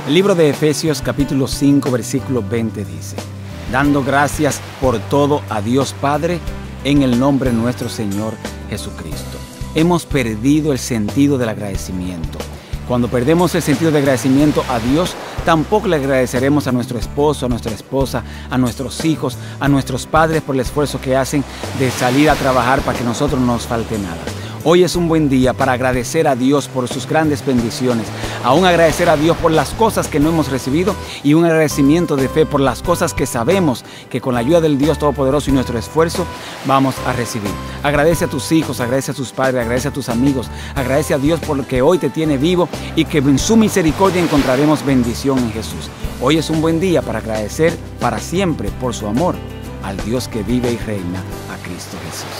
El libro de Efesios capítulo 5 versículo 20 dice: dando gracias por todo a Dios Padre en el nombre de nuestro Señor Jesucristo. Hemos perdido el sentido del agradecimiento. Cuando perdemos el sentido de agradecimiento a Dios, tampoco le agradeceremos a nuestro esposo, a nuestra esposa, a nuestros hijos, a nuestros padres por el esfuerzo que hacen de salir a trabajar para que a nosotros no nos falte nada. Hoy es un buen día para agradecer a Dios por sus grandes bendiciones, aún agradecer a Dios por las cosas que no hemos recibido y un agradecimiento de fe por las cosas que sabemos que con la ayuda del Dios Todopoderoso y nuestro esfuerzo vamos a recibir. Agradece a tus hijos, agradece a tus padres, agradece a tus amigos, agradece a Dios por lo que hoy te tiene vivo y que en su misericordia encontraremos bendición en Jesús. Hoy es un buen día para agradecer para siempre por su amor al Dios que vive y reina, a Cristo Jesús.